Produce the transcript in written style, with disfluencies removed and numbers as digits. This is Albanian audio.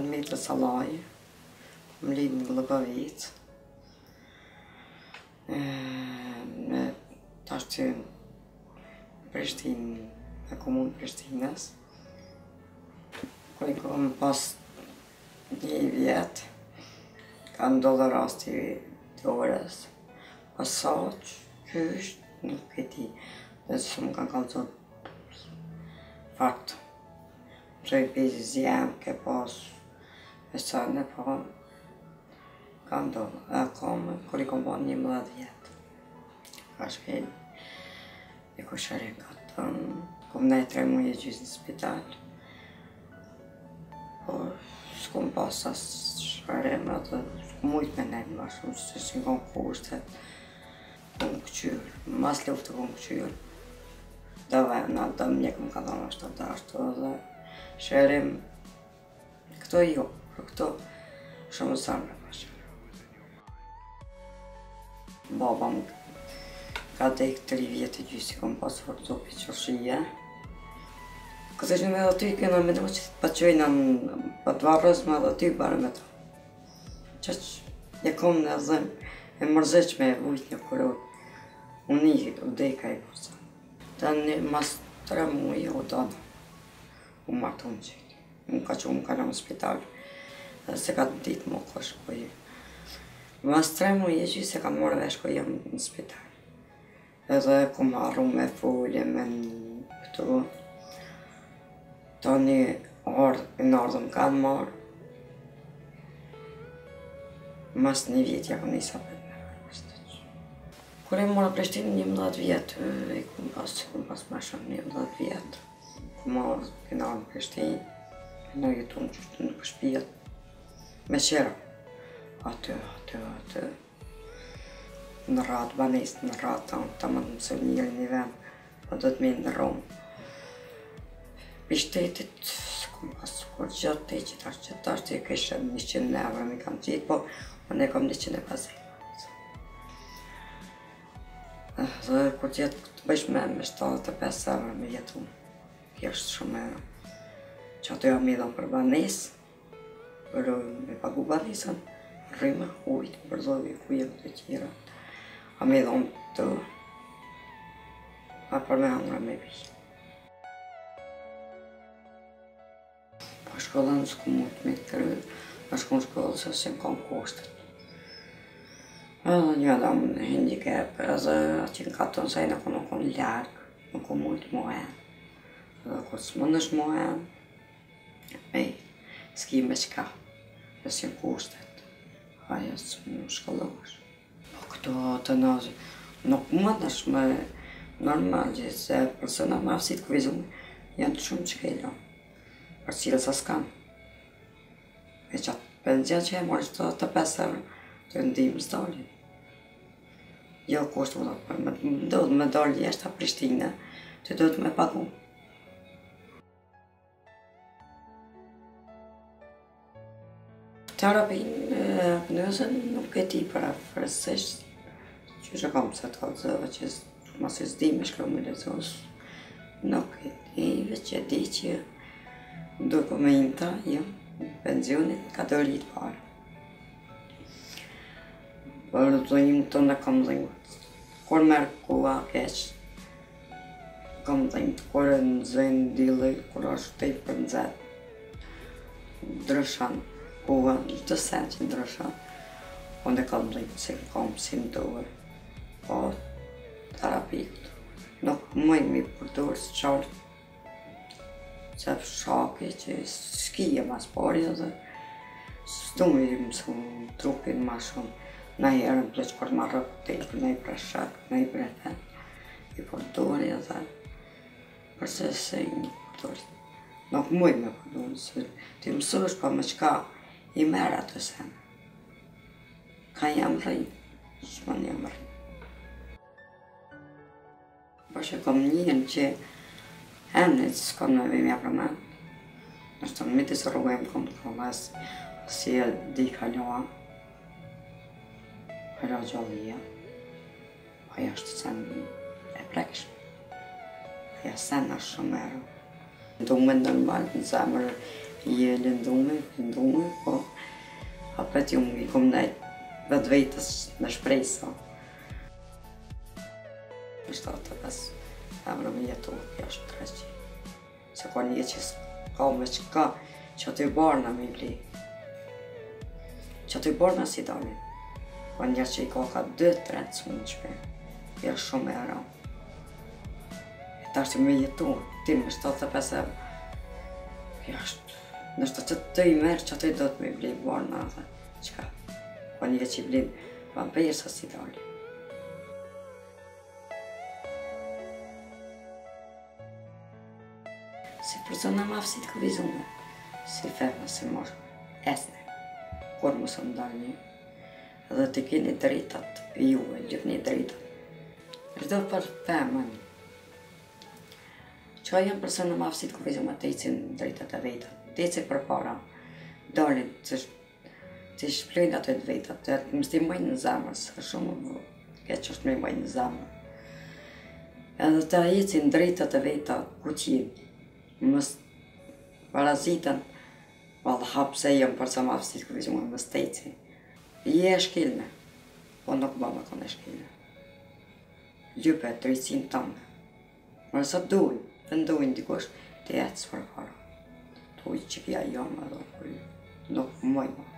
Meta Salaj, kom lidin në Llogavic. Tash që në Prishtinë, në komunë Prishtinës, kur I kom pas 1 vjet, ka ndodhur rasti I orës. Pasaq, kysh, nuk e di, dhe që më kanë kalëzot fakt. Prej pezis jem, ke pas, e sa në pa, ka ndodhë. E kam, kur I kom pa 11 vjet. Ka shkel, e ku shërin ka tënë, kom nej 3 muaj e gjysë në spital. Por, s'kom pas as shërim, atë, s'kom mujt me nejtë ma shumë, se si kom kushtet. Kom këqyrë, mas luftë kom këqyrë. Do vena, do mjekëm ka thonë ashtu dhe shërim, këto jo, për këto shumë sërme pa shërim. Baba më ka dek 3 vjetë e gjysë, kom pasë për zopi qërshia. Këtë që me dhe ty këna me do që të pëqojna për të varës me dhe ty bare me të. Që e kom në zëmë, e mërzeq me vujt një kërë unë u deka I përsa. Ta një mas 3 muaj u donë, u martë unë qëllë. Unë ka që unë kalë në spital, dhe se ka ditë më ka shkoj. Mas 3 muaj e gjysë se ka morë dhe shkoj jam në spital. Edhe ku marru me folje, me këtu. Ta një në ardhëm kanë marë. Mas 1 vjetë ja ka njësa për me vërë. Kur e mora Prishtinë 11 vjetë, e kom pas ma shumë 11 vjetë. Kom marrë këna në Prishtinë, në jetu në qështë në këshpijet. Me qera, atë. Në ratë, banesë në ratë, ta më të mësë njërë një vend, pa do të minë në Romë. Pishtetit, s'kom pas kur gjatë te që tash të kështë 100 euro mi kam qitë, po unë e kom 150. Dhe kur tjetë të bëjsh me 75 euro me jetu, kjo është shumë euro. Që ato jam I dhënë për banesë, për me pagu banesën, rrima, ujtë, përdojë, kujëm të tjera. A me dhënë të, a për me angra me vi. Po shkollën s'ku mund me të kërë, a shkon shkollë se se më kam kushtet. Edhe një adam në handicap, edhe që në ka tonë se në konë konë largë, në konë mujtë mohen. Edhe kur s'më nësht mohen, me s'ki me qka, dhe si në kushtet. Aja s'më shkollosh. Po këto të nëzë, nuk mund është me normal gjithë, se persona më afsit këvizume, janë shumë qkelo, për cilës as kanë. E qatë penzion që e mori që të 5 euro, të ndimë s'dolin. Jo kushtë më do të me dalë jeshtë a Prishtinë, të do të me pagu. Terapinë hypnozën nuk e di para fërësisht, që që kam se të kalëzëve që mas e s'di me shkru me lezos. Nuk e di, veç e di që dokumenta, jo, penzionit ka dëllit parë. Për të një të në kam dhënë, kur merë koha keqë, kam dhënë, kur e në zënë dile, kur është të I për nëzet, ndryshan, koha, të sen që ndryshan, unë e kam dhënë, se kam simptome, po terapi këtu. Nuk mëj mi përdurë së qartë, që shaki që s'ki e mas pari edhe, s'du me I mësu trupin ma shumë. Në herën pleq kur marrë pëtejtë, në I preshak, në I breten, I përdori edhe, përse se I një përdori. Nuk muj me përdori, se ti mësush pa me qka I merë atë sen. Ka jam rrinë, shmon jam rrinë. Po që kom njën që hemnit s'kom në vimja për men. Nështë të mitis rrugëm kom të këllas, si e di kaloa. Për o gjallia, aja është sen e prekshme. Aja sen është shumë ero. Du me ndërmbajt në zemër i lindomer po apet yung i kom vedvejtas në shpresa. Shtatë pas emra me jetu jashtë treqi. Se ka një që ka me qka që aty barna me bli. Që aty barna si dalin. Ka një që i ka 2-3 të mund shpe. Jashtë shumë e ara. E ta që me jetu, ti me 75 euro. Jashtë. Nështë që të i merë që aty do të me bli barna dhe qka. Ka një që i blin vampirsa si dalin. Si persona më afësit ka vizume, si femna, si moshë, esne, kur mu së ndalni, dhe të keni dritat juve, gjithni dritat. Çdo për femën, që janë persona më afësit ka vizume të icin dritat e vetat, të icin për para, dalin, të shplojnë ato të vetat, të më stimojnë në zemër, së shumë keq është me mojnë në zemër. Edhe të icin dritat e vetat, ku qinë, mës parazitën, valla hapse jam për sa ma fësit këtë vizhumë më stejci. Je e shkilme, po nuk bëma kënë e shkilme. Lype e drejtsin tëmë. Mërë sa dujnë, të ndujnë dikush, të jetës për para. Të ujë që kja jam edhe, nuk mëjma.